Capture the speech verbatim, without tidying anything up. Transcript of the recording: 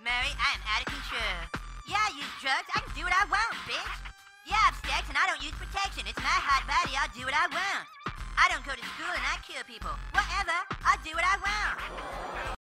Mary, I am out of control. Yeah, I use drugs. I can do what I want, bitch. Yeah, I have sex and I don't use protection. It's my hot body. I'll do what I want. I don't go to school and I kill people. Whatever. I'll do what I want.